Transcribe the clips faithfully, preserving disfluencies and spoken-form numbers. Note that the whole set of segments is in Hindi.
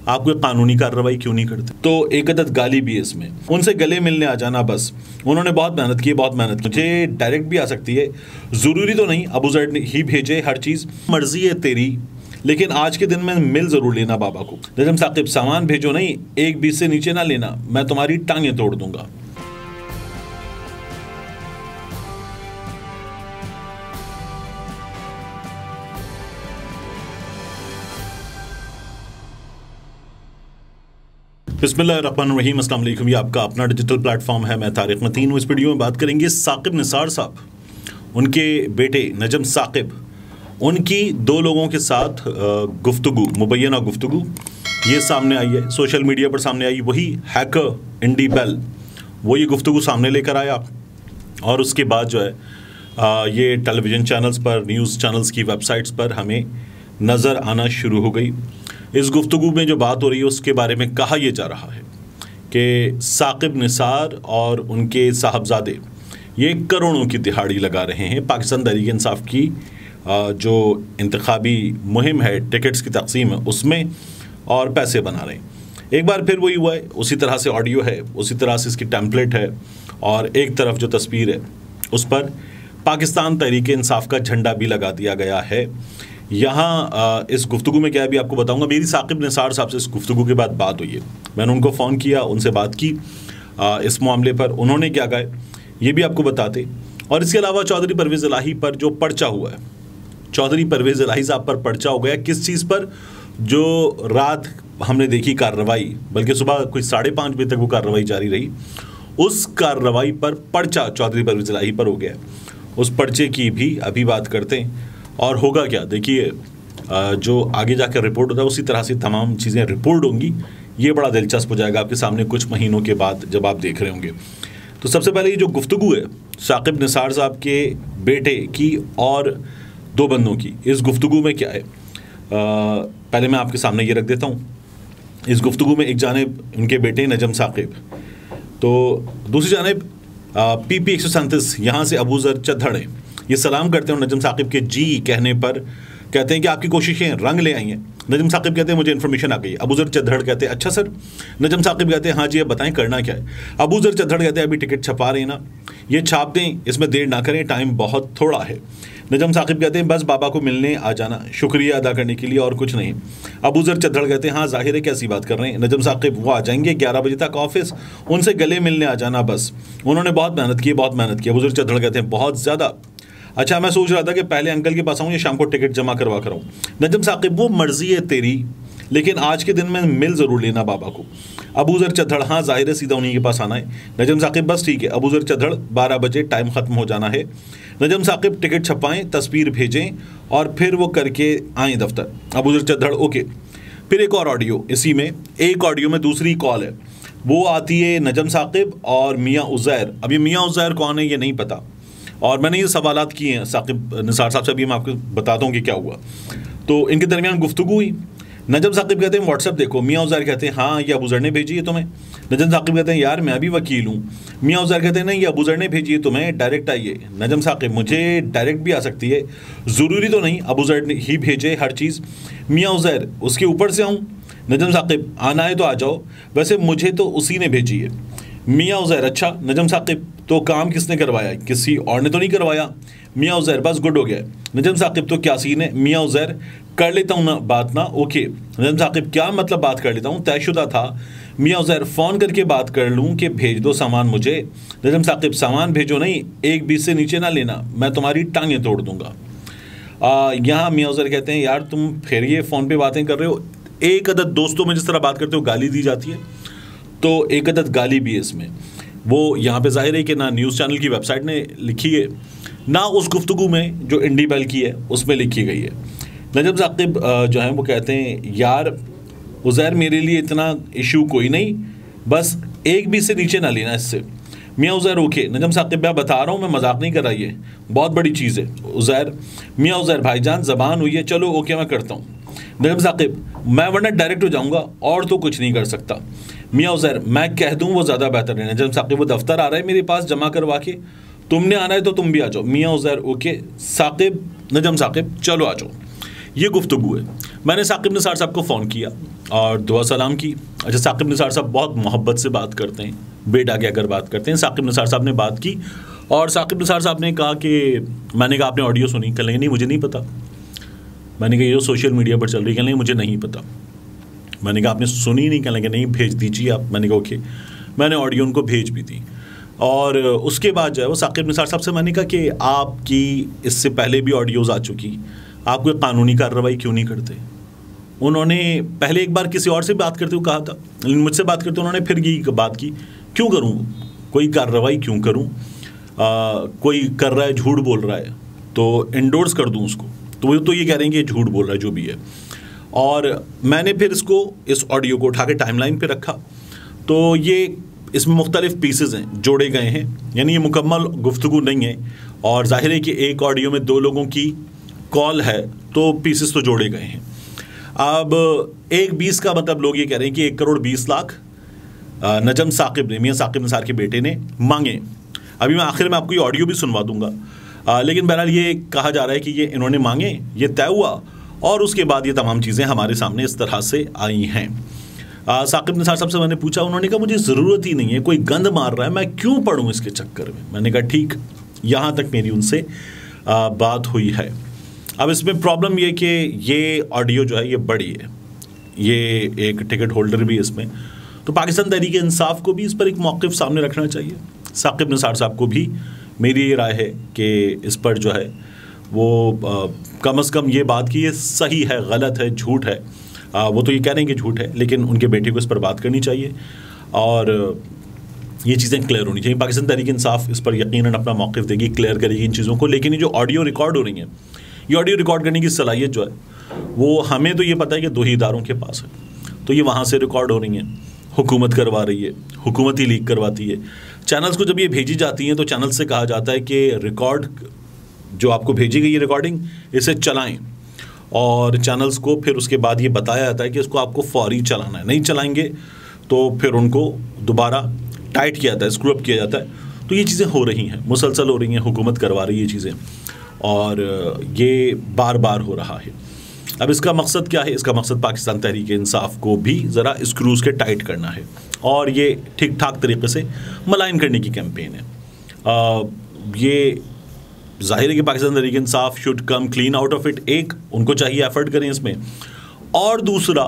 आप कोई कानूनी कार्रवाई क्यों नहीं करते? तो एक अदद गाली भी है इसमें, उनसे गले मिलने आ जाना बस। उन्होंने बहुत मेहनत की, बहुत मेहनत की। मुझे डायरेक्ट भी आ सकती है, ज़रूरी तो नहीं अबू ज़र ही भेजे हर चीज़, मर्जी है तेरी, लेकिन आज के दिन में मिल ज़रूर लेना बाबा को। नजम साकिब सामान भेजो नहीं, एक बीस से नीचे ना लेना, मैं तुम्हारी टांगें तोड़ दूंगा। बिस्मिल्लाहिर्रहमानिर्रहीम, अस्सलाम वालेकुम। ये आपका अपना डिजिटल प्लेटफॉर्म है, मैं तारिक मतीन हूँ। इस वीडियो में बात करेंगे साकिब निसार साहब, उनके बेटे नजम साकिब, उनकी दो लोगों के साथ गुफ्तगू, मुबैना गुफ्तगू ये सामने आई है, सोशल मीडिया पर सामने आई। वही हैकर इंडी बेल वो ये गुफ्तगू सामने लेकर आया और उसके बाद जो है आ, ये टेलीविज़न चैनल्स पर, न्यूज़ चैनल्स की वेबसाइट्स पर हमें नज़र आना शुरू हो गई। इस गुफ्तगू में जो बात हो रही है उसके बारे में कहा यह जा रहा है कि साकिब निसार और उनके साहबजादे ये करोड़ों की दिहाड़ी लगा रहे हैं पाकिस्तान तहरीक इंसाफ की जो इंतखाबी मुहिम है, टिकट्स की तकसीम है उसमें, और पैसे बना रहे हैं। एक बार फिर वही हुआ है, उसी तरह से ऑडियो है, उसी तरह से इसकी टेम्पलेट है, और एक तरफ जो तस्वीर है उस पर पाकिस्तान तहरीक इंसाफ का झंडा भी लगा दिया गया है। यहाँ इस गुफ्तगू में क्या है भी आपको बताऊंगा। मेरी साकिब निसार साहब से इस गुफ्तगू के बाद बात हुई है, मैंने उनको फ़ोन किया, उनसे बात की आ, इस मामले पर। उन्होंने क्या कहा ये भी आपको बताते, और इसके अलावा चौधरी परवेज़ इलाही पर जो पर्चा हुआ है, चौधरी परवेज़ इलाही साहब पर पर्चा हो गया किस चीज़ पर, जो रात हमने देखी कार्रवाई, बल्कि सुबह कुछ साढ़े पाँच बजे तक वो कार्रवाई जारी रही, उस कार्रवाई पर पर्चा चौधरी परवेज़ इलाही पर हो गया। उस पर्चे की भी अभी बात करते हैं। और होगा क्या, देखिए जो आगे जाकर रिपोर्ट होता है उसी तरह से तमाम चीज़ें रिपोर्ट होंगी। ये बड़ा दिलचस्प हो जाएगा आपके सामने कुछ महीनों के बाद जब आप देख रहे होंगे। तो सबसे पहले ये जो गुफ्तगू है साकिब निसार साहब के बेटे की और दो बंदों की, इस गुफ्तगू में क्या है आ, पहले मैं आपके सामने ये रख देता हूँ। इस गुफ्तगू में एक जानिब उनके बेटे नजम साकिब, तो दूसरी जानिब पी पी एक सौ सैंतीस यहाँ से अबू ज़र चद्दड़ हैं। ये सलाम करते हैं नजम साकिब के जी कहने पर, कहते हैं कि आपकी कोशिशें रंग ले आई हैं। नजम साकिब कहते हैं मुझे इन्फॉर्मेशन आ गई। अबू ज़र चद्दड़ कहते हैं अच्छा सर। नजम साकिब कहते हैं हाँ जी, अब बताएं करना क्या है। अबू ज़र चद्दड़ कहते हैं अभी टिकट छपा रहे हैं ना, ये छाप दें, इसमें देर ना करें, टाइम बहुत थोड़ा है। नजम साकिब कहते हैं बस बाबा को मिलने आ जाना, शुक्रिया अदा करने के लिए और कुछ नहीं। अबू ज़र चद्दड़ कहते हैं हाँ जाहिर है कैसी बात कर रहे हैं नजम साकिब, वो आ जाएंगे ग्यारह बजे तक ऑफिस, उनसे गले मिलने आ जाना बस, उन्होंने बहुत मेहनत की, बहुत मेहनत की। अबू ज़र चद्दड़ कहते हैं बहुत ज़्यादा। अच्छा, मैं सोच रहा था कि पहले अंकल के पास आऊँ या शाम को टिकट जमा करवा कर आऊँ। नजम साकिब वो मर्जी है तेरी, लेकिन आज के दिन में मिल ज़रूर लेना बाबा को। अबू ज़र चद्दड़ हाँ जाहिर है सीधा उन्हीं के पास आना है। नजम साकिब बस ठीक है। अबू ज़र चद्दड़ बारह बजे टाइम ख़त्म हो जाना है। नजम साकिब टिकट छपाएं, तस्वीर भेजें और फिर वो करके आएँ दफ्तर। अबू ज़र चद्दड़ ओके। फिर एक और ऑडियो, इसी में एक ऑडियो में दूसरी कॉल है, वो आती है नजम साकिब और मियाँ उज़ैर। अब ये मियाँ उज़ैर कौन है ये नहीं पता, और मैंने ये सवालात किए हैं साकिब निसार साहब से, अभी मैं आपको बताता हूँ कि क्या हुआ। तो इनके दरमियान गुफ्तगू हुई। नजम साकिब कहते हैं व्हाट्सएप देखो। मियाँ उज़ैर कहते हैं हाँ ये अबू ज़र ने भेजी है तुम्हें। नजम साकिब कहते हैं यार मैं भी वकील हूँ। मियाँ उज़ैर कहते हैं नहीं ये अबू ज़र ने भेजी है तुम्हें, डायरेक्ट आइए। नजम साकिब मुझे डायरेक्ट भी आ सकती है, ज़रूरी तो नहीं अबू ज़र ने ही भेजे हर चीज़। मियाँ उज़ैर उसके ऊपर से आऊँ। नजम साकिब आना है तो आ जाओ, वैसे मुझे तो उसी ने भेजी है। मियाँ उज़ैर अच्छा। नजम साकिब तो काम किसने करवाया, किसी और ने तो नहीं करवाया। मियाँ उज़ैर बस गुड हो गया। नजम साकिब तो क्या सीन है। मियाँ उज़ैर कर लेता हूँ ना बात ना, ओके। नजम साकिब क्या मतलब बात कर लेता हूँ, तयशुदा था। मियाँ उज़ैर फ़ोन करके बात कर लूँ कि भेज दो सामान मुझे। नजम साकिब सामान भेजो नहीं, एक बीस से नीचे ना लेना, मैं तुम्हारी टांगें तोड़ दूँगा। यहाँ मियाँ उज़ैर कहते हैं यार तुम फिर ये फ़ोन पर बातें कर रहे हो। एक अदद दोस्तों में जिस तरह बात करते हो गाली दी जाती है, तो एक अदद गाली भी है इसमें। वो यहाँ पे जाहिर है कि ना न्यूज़ चैनल की वेबसाइट ने लिखी है, ना उस गुफ्तगू में जो इंडी बेल की है उसमें लिखी गई है। नजम साकिब जो है वो कहते हैं यार उज़ैर मेरे लिए इतना इशू कोई नहीं, बस एक भी से नीचे ना लेना इससे। मियाँ उज़ैर ओके। नजम साकिब मैं बता रहा हूँ, मैं मजाक नहीं कर रहा, ये बहुत बड़ी चीज़ है। उज़ैर मियाँ उज़ैर भाईजान ज़बान हुई है, चलो ओके मैं करता हूँ। नजम साकिब मैं वरना डायरेक्ट हो जाऊँगा और तो कुछ नहीं कर सकता। मियाँ उज़ैर मैं कह दूँ वो ज़्यादा बेहतर है। नजम साकिब वो दफ्तर आ रहा है मेरे पास जमा करवा के, तुमने आना है तो तुम भी आ जाओ। मियाँ उज़ैर ओके। साकिब नजम साकिब चलो आ जाओ। ये गुफ्तगू है। मैंने साकिब निसार साहब को फ़ोन किया और दुआ सलाम की। अच्छा, साकिब निसार साहब बहुत मोहब्बत से बात करते हैं, बेटा के अगर बात करते हैं। साकिब निसार साहब ने बात की और साकिब निसार साहब ने कहा कि मैंने कहा आपने ऑडियो सुनी? कह लेंगे नहीं मुझे नहीं पता। मैंने कहा ये जो सोशल मीडिया पर चल रही, कह लेंगे मुझे नहीं पता। मैंने कहा आपने सुनी नहीं? कह लेंगे नहीं, भेज दीजिए आप। मैंने कहा ओके। मैंने ऑडियो उनको भेज भी दी और उसके बाद जो है वो साकिब निसार साहब से मैंने कहा कि आपकी इससे पहले भी ऑडियोज़ आ चुकी, आप कोई कानूनी कार्रवाई क्यों नहीं करते? उन्होंने पहले एक बार किसी और से बात करते हुए कहा था, लेकिन मुझसे बात करते उन्होंने फिर ये बात की, क्यों करूं कोई कार्रवाई, क्यों करूं? आ, कोई कर रहा है, झूठ बोल रहा है तो इंडोर्स कर दूं उसको। तो वो तो ये कह रहे हैं कि झूठ बोल रहा है जो भी है। और मैंने फिर इसको इस ऑडियो को उठा के टाइमलाइन पे रखा तो ये इसमें मुख्तलिफ पीसेज हैं, जोड़े गए हैं, यानी ये मुकम्मल गुफ्तगू नहीं है। और जाहिर है कि एक ऑडियो में दो लोगों की कॉल है तो पीसेस तो जोड़े गए हैं। अब एक बीस का मतलब लोग ये कह रहे हैं कि एक करोड़ बीस लाख नजम साकिब ने, मियाँ साकिब निसार के बेटे ने मांगे। अभी मैं आखिर में आपको ये ऑडियो भी सुनवा दूंगा, आ, लेकिन बहरहाल ये कहा जा रहा है कि ये इन्होंने मांगे, ये तय हुआ और उसके बाद ये तमाम चीज़ें हमारे सामने इस तरह से आई हैं। साकिब निसार साहब से मैंने पूछा, उन्होंने कहा मुझे ज़रूरत ही नहीं है, कोई गंद मार रहा है, मैं क्यों पढ़ूँ इसके चक्कर में। मैंने कहा ठीक, यहाँ तक मेरी उनसे आ, बात हुई है। अब इसमें प्रॉब्लम ये कि ये ऑडियो जो है ये बड़ी है, ये एक टिकट होल्डर भी इसमें, तो पाकिस्तान तहरीक इंसाफ को भी इस पर एक मौक़िफ़ सामने रखना चाहिए। साकिब निसार साहब को भी मेरी ये राय है कि इस पर जो है वो आ, कम अज़ कम ये बात की ये सही है, गलत है, झूठ है। आ, वो तो ये कह रहे हैं कि झूठ है, लेकिन उनके बेटे को इस पर बात करनी चाहिए और ये चीज़ें क्लियर होनी चाहिए। पाकिस्तान तहरीक इंसाफ इस पर यकीनन अपना मौक़िफ़ देगी, क्लियर करेगी इन चीज़ों को। लेकिन ये जो ऑडियो रिकॉर्ड हो रही हैं, ये ऑडियो रिकॉर्ड करने की सलाहियत जो है वो हमें तो ये पता है कि दो ही इदारों के पास है, तो ये वहाँ से रिकॉर्ड हो रही हैं, हुकूमत करवा रही है, हुकूमत ही लीक करवाती है। चैनल्स को जब ये भेजी जाती हैं तो चैनल से कहा जाता है कि रिकॉर्ड जो आपको भेजी गई है रिकॉर्डिंग, इसे चलाएं, और चैनल्स को फिर उसके बाद ये बताया जाता है कि इसको आपको फौरी चलाना है, नहीं चलाएंगे तो फिर उनको दोबारा टाइट किया जाता है, स्क्रू अप किया जाता है। तो ये चीज़ें हो रही हैं, मुसलसल हो रही हैं, हुकूमत करवा रही है ये चीज़ें और ये बार बार हो रहा है। अब इसका मकसद क्या है? इसका मकसद पाकिस्तान तहरीक इंसाफ को भी ज़रा स्क्रूज़ के टाइट करना है और ये ठीक ठाक तरीके से मलाइन करने की कैंपेन है। आ, ये जाहिर है कि Pakistan Tehreek Insaf should come clean out of it. एक, उनको चाहिए एफर्ट करें इसमें, और दूसरा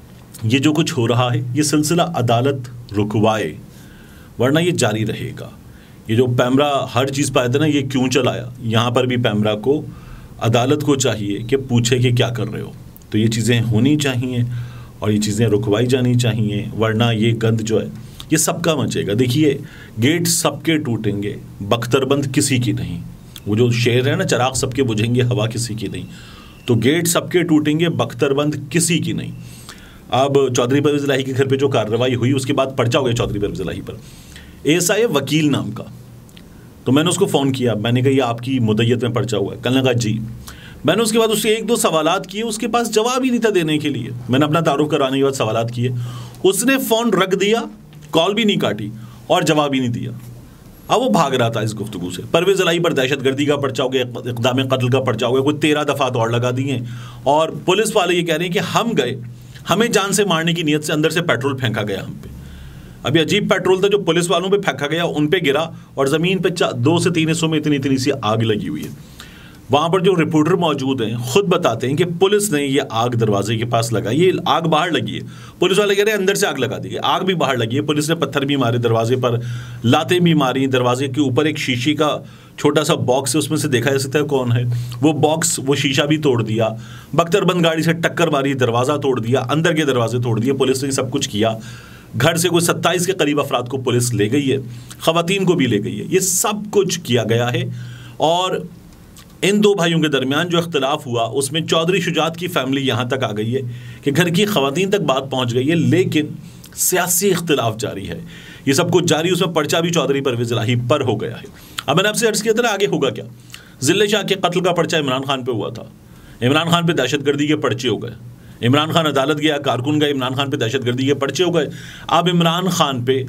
ये जो कुछ हो रहा है ये सिलसिला अदालत रुकवाए, वरना ये जारी रहेगा। ये जो पैमरा हर चीज़ पर आया था ना, ये क्यों चलाया, यहाँ पर भी पैमरा को अदालत को चाहिए कि पूछे कि क्या कर रहे हो। तो ये चीज़ें होनी चाहिए और ये चीज़ें रुकवाई जानी चाहिए, वरना ये गंद जो है ये सबका मचेगा। देखिए, गेट सबके टूटेंगे, बख्तरबंद किसी की नहीं। वो जो शेर है ना, चिराग सबके बुझेंगे, हवा किसी की नहीं। तो गेट सबके टूटेंगे, बख्तरबंद किसी की नहीं। अब चौधरी परवेज़ इलाही के घर पे जो कार्रवाई हुई उसके बाद पर्चा हो गया चौधरी परवेज़ इलाही पर, एएसआई वकील नाम का। तो मैंने उसको फ़ोन किया, मैंने कहा ये आपकी मुद्दत में पर्चा हुआ है? कहने लगा जी। मैंने उसके बाद उससे एक दो सवालात किए, उसके पास जवाब ही नहीं था देने के लिए। मैंने अपना तारुफ करवाने के बाद सवालात किए, उसने फ़ोन रख दिया, कॉल भी नहीं काटी और जवाब ही नहीं दिया। अब वो भाग रहा था इस गुफ्तगू से। परवेज़ इलाही पर दहशतगर्दी का पर्चा हो गया, इक़दाम कत्ल का पर्चा हो गया, कोई तेरह दफ़ा तो और लगा दिए। और पुलिस वाले ये कह रहे हैं कि हम गए, हमें जान से मारने की नीयत से अंदर से पेट्रोल फेंका गया हम पे। अभी अजीब पेट्रोल था जो पुलिस वालों पे फेंका गया, उन पे गिरा और ज़मीन पे दो से तीन हिस्सों में इतनी इतनी सी आग लगी हुई है। वहाँ पर जो रिपोर्टर मौजूद हैं खुद बताते हैं कि पुलिस ने ये आग दरवाजे के पास लगाई, ये आग बाहर लगी है। पुलिस वाले कह रहे हैं अंदर से आग लगा दी है, आग भी बाहर लगी है। पुलिस ने पत्थर भी मारे दरवाजे पर, लातें भी मारी। दरवाजे के ऊपर एक शीशे का छोटा सा बॉक्स है, उसमें से देखा जा सकता है कौन है वो बॉक्स, वो शीशा भी तोड़ दिया। बख्तरबंद गाड़ी से टक्कर मारी, दरवाज़ा तोड़ दिया, अंदर के दरवाजे तोड़ दिए। पुलिस ने सब कुछ किया। घर से कोई सत्ताईस के करीब अफराद को पुलिस ले गई है, ख़वातीन को भी ले गई है। ये सब कुछ किया गया है। और इन दो भाइयों के दरमियान जो इख्तलाफ हुआ उसमें चौधरी शुजात की फैमिली यहाँ तक आ गई है कि घर की ख़वातीन तक बात पहुँच गई है, लेकिन सियासी इख्तलाफ जारी है। ये सब कुछ जारी, उसमें पर्चा भी चौधरी परवेज़ इलाही पर हो गया है। अब मैंने आपसे अर्ज़ किया था ना आगे होगा क्या। ज़िले शाह के कत्ल का पर्चा इमरान खान पे हुआ था, इमरान खान पे दहशतगर्दी के पर्चे हो गए। इमरान खान अदालत गया, कारकुन गए, इमरान खान पे दहशतगर्दी के पर्चे हो गए। अब इमरान खान पे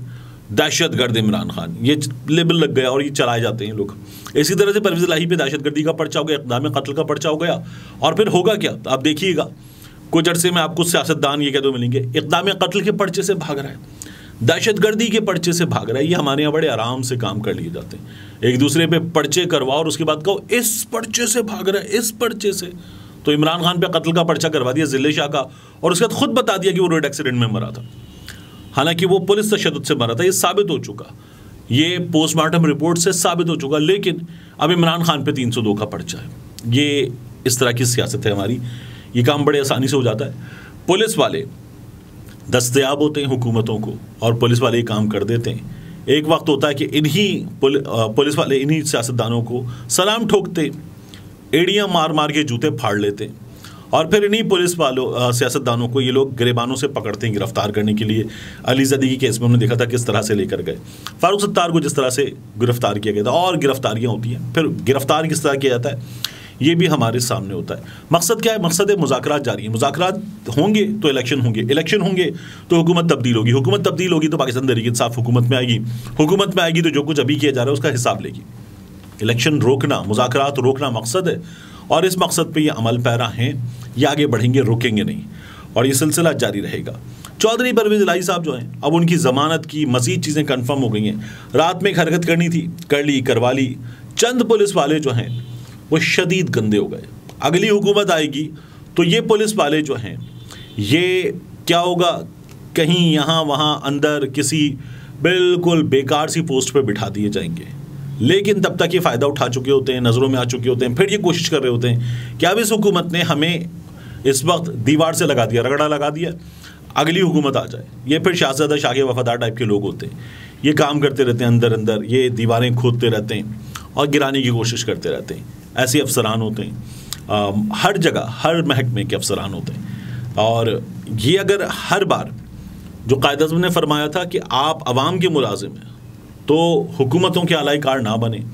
दहशतगर्द इमरान खान, ये लेबल लग गया और ये चलाए जाते हैं लोग। इसी तरह से परवेज़ इलाही पे दहशतगर्दी का पर्चा हो गया, इक़दाम कत्ल का पर्चा हो गया, और फिर होगा क्या आप देखिएगा, कुछ अर्से में आपको सियासतदान ये कह दो मिलेंगे इक़दाम कत्ल के पर्चे से भाग रहा है, दहशतगर्दी के पर्चे से भाग रहा है। ये हमारे यहाँ बड़े आराम से काम कर लिए जाते हैं, एक दूसरे पे पर्चे करवाओ और उसके बाद कहो इस पर्चे से भाग रहा है, इस पर्चे से। तो इमरान खान पे कत्ल का पर्चा करवा दिया ज़िले शाह का, और उसके बाद खुद बता दिया कि वो रोड एक्सीडेंट में मरा था, हालांकि वो पुलिस तशद्दुद से मरा था। ये साबित हो चुका, ये पोस्टमार्टम रिपोर्ट से साबित हो चुका, लेकिन अब इमरान खान पे तीन सौ दो का पर्चा है। ये इस तरह की सियासत है हमारी, ये काम बड़े आसानी से हो जाता है। पुलिस वाले दस्तयाब होते हैं हुकूमतों को और पुलिस वाले ये काम कर देते हैं। एक वक्त होता है कि इन्हीं पुल, पुलिस वाले इन्हीं सियासतदानों को सलाम ठोकते, एड़ियाँ मार मार के जूते फाड़ लेते हैं, और फिर इन्हीं पुलिस वालों सियासतदानों को ये लोग गिरेबानों से पकड़ते हैं गिरफ्तार करने के लिए। अली ज़दी के केस में हमने देखा था किस तरह से लेकर गए, फारूक सत्तार को जिस तरह से गिरफ्तार किया गया था, और गिरफ्तारियाँ होती हैं, फिर गिरफ्तार किस तरह किया जाता है ये भी हमारे सामने होता है। मकसद क्या है? मकसद है मुज़ाकरात जारी है, मुज़ाकरात होंगे तो इलेक्शन होंगे, इलेक्शन होंगे तो हुकूमत तब्दील होगी, हुकूमत तब्दील होगी तो पाकिस्तान तहरीक इंसाफ हुकूमत में आएगी, हुकूमत में आएगी तो जो कुछ अभी किया जा रहा है उसका हिसाब लेगी। इलेक्शन रोकना, मुज़ाकरात रोकना मकसद है, और इस मकसद पे ये अमल पैरा हैं, ये आगे बढ़ेंगे, रुकेंगे नहीं, और ये सिलसिला जारी रहेगा। चौधरी परवेज़ इलाही साहब जो हैं, अब उनकी ज़मानत की मज़ीद चीज़ें कन्फर्म हो गई हैं। रात में एक हरकत करनी थी, कर ली, करवा ली। चंद पुलिस वाले जो हैं वो शदीद गंदे हो गए। अगली हुकूमत आएगी तो ये पुलिस वाले जो हैं, ये क्या होगा, कहीं यहाँ वहाँ अंदर किसी बिल्कुल बेकार सी पोस्ट पे बिठा दिए जाएंगे, लेकिन तब तक ये फ़ायदा उठा चुके होते हैं, नज़रों में आ चुके होते हैं, फिर ये कोशिश कर रहे होते हैं कि अब इस हुकूमत ने हमें इस वक्त दीवार से लगा दिया, रगड़ा लगा दिया, अगली हुकूमत आ जाए। ये फिर शाहज़ादा शाह के वफादार टाइप के लोग होते हैं, ये काम करते रहते हैं, अंदर अंदर ये दीवारें खोदते रहते हैं और गिराने की कोशिश करते रहते हैं। ऐसे अफसरान होते हैं, आ, हर जगह हर महकमे के अफसरान होते हैं। और ये अगर हर बार जो कायद-ए-आज़म ने फरमाया था कि आप अवाम के मुलाजिम हैं तो हुकूमतों के आलाई कार ना बने,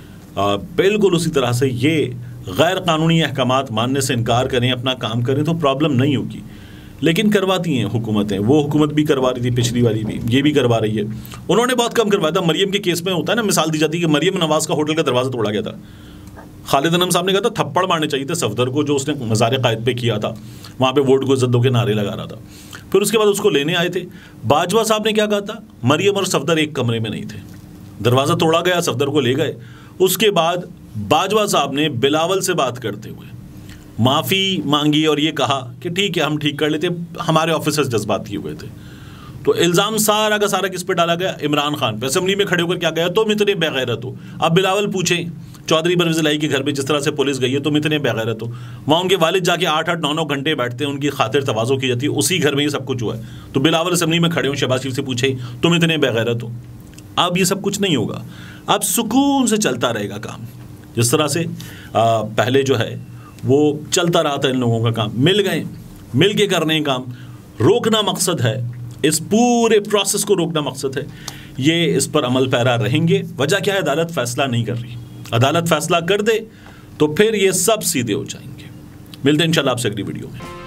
बिल्कुल उसी तरह से ये गैर कानूनी अहकामात मानने से इनकार करें, अपना काम करें तो प्रॉब्लम नहीं होगी। लेकिन करवाती हैं हुकूमतें, वो हुकूमत भी करवा रही थी, पिछली वाली भी, ये भी करवा रही है। उन्होंने बहुत कम करवाया था। मरियम के केस में होता है ना, मिसाल दी जाती है कि मरियम नवाज़ का होटल का दरवाज़ा तोड़ा गया था, खालिद अनम साहब ने कहा था थप्पड़ मारने चाहिए थे सफदर को जो उसने मज़ार कायद पे किया था, वहाँ पे वोट को इज्जत दो के नारे लगा रहा था। फिर उसके बाद उसको लेने आए थे, बाजवा साहब ने क्या कहा था, मरियम और सफदर एक कमरे में नहीं थे, दरवाज़ा तोड़ा गया, सफदर को ले गए। उसके बाद बाजवा साहब ने बिलावल से बात करते हुए माफ़ी मांगी और ये कहा कि ठीक है हम ठीक कर लेते, हमारे ऑफिसर्स जज्बाती हुए थे। तो इल्ज़ाम सारा का सारा किस पे डाला गया? इमरान खान पे। असेंबली में खड़े होकर क्या गया, तुम इतने बेगैरत हो। अब बिलावल पूछें चौधरी परवेज़ इलाही के घर पे जिस तरह से पुलिस गई है, तुम इतने बेगैरत हो। वहाँ उनके वालिद जाके आठ आठ नौ नौ घंटे बैठते हैं, उनकी खातिर तवाज़ो की जाती है, उसी घर में ये सब कुछ हुआ है। तो बिलावल असेंबली में खड़े हो, शहबाज शरीफ से पूछे तुम इतने बेगैरत हो। अब ये सब कुछ नहीं होगा, अब सुकून से चलता रहेगा काम, जिस तरह से आ, पहले जो है वो चलता रहा था। इन लोगों का काम मिल गए, मिल के करने काम, रोकना मकसद है, इस पूरे प्रोसेस को रोकना मकसद है। ये इस पर अमल पैरा रहेंगे। वजह क्या है? अदालत फैसला नहीं कर रही। अदालत फैसला कर दे तो फिर ये सब सीधे हो जाएंगे। मिलते हैं इंशाल्लाह आपसे अगली वीडियो में।